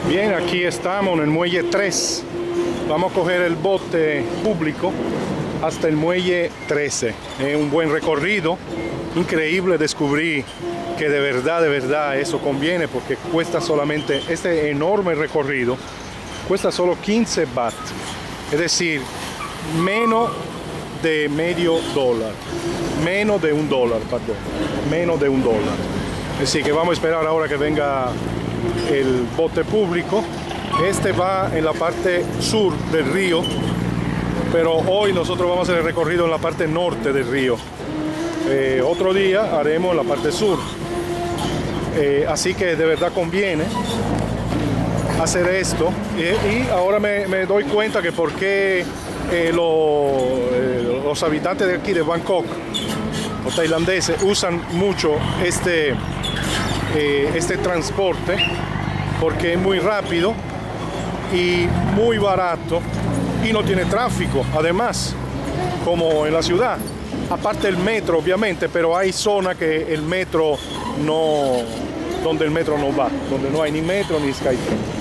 Bien, aquí estamos en el muelle 3. Vamos a coger el bote público hasta el muelle 13. Es un buen recorrido. Increíble descubrir que de verdad eso conviene, porque cuesta solamente, este enorme recorrido cuesta solo 15 baht. Es decir, menos de medio dólar. Menos de un dólar, perdón. Menos de un dólar. Es decir, que vamos a esperar ahora que venga el bote público. Este va en la parte sur del río, pero hoy nosotros vamos a hacer el recorrido en la parte norte del río. Otro día haremos la parte sur. Así que de verdad conviene hacer esto. Y ahora me doy cuenta que por qué los habitantes de aquí de Bangkok, los tailandeses, usan mucho este transporte, porque es muy rápido y muy barato y no tiene tráfico, además, como en la ciudad. Aparte el metro, obviamente, pero hay zonas que el metro no, donde el metro no va, donde no hay ni metro ni Skytrain.